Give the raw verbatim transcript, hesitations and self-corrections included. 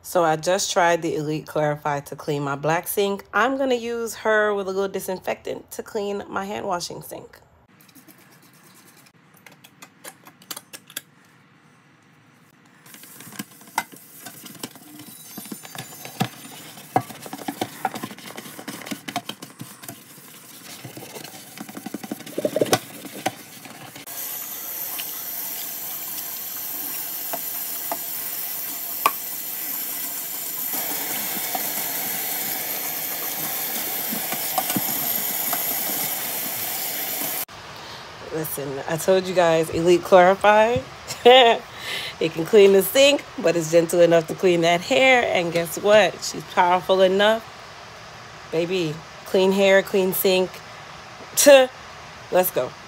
So I just tried the Elite Clarify to clean my black sink. I'm going to use her with a little disinfectant to clean my hand washing sink. Listen, I told you guys, Elite Clarify. It can clean the sink, but it's gentle enough to clean that hair. And guess what? She's powerful enough. Baby, clean hair, clean sink. Let's go.